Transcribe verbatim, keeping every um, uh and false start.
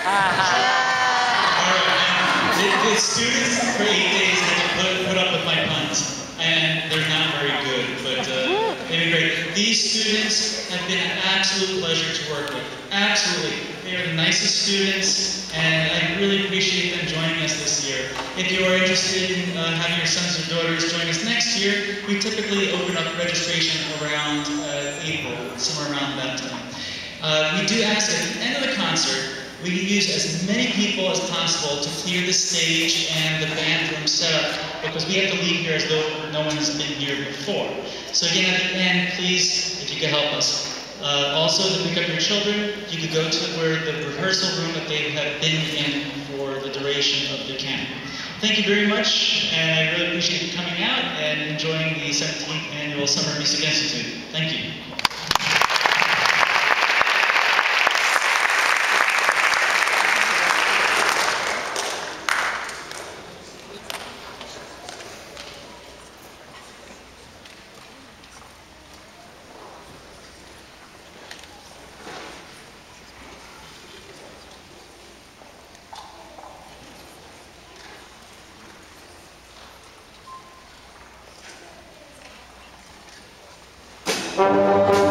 Alright, the, the students for eight days had to put, put up with my puns, and they're not very good, but uh, they've been great. These students have been an absolute pleasure to work with. Absolutely. They are the nicest students, and I really appreciate them joining us this year. If you are interested in uh, having your sons or daughters join us next year, we typically open up registration around uh, April, somewhere around that time. Uh, we do ask at the end of the concert, we use as many people as possible to clear the stage and the band room setup, because we have to leave here as though no one has been here before. So again, at the end, please, if you could help us. Uh, also, to pick up your children, you could go to where the rehearsal room that they have been in for the duration of the camp. Thank you very much, and I really appreciate you coming out and enjoying the seventeenth Annual Summer Music Institute. Thank you. Thank you.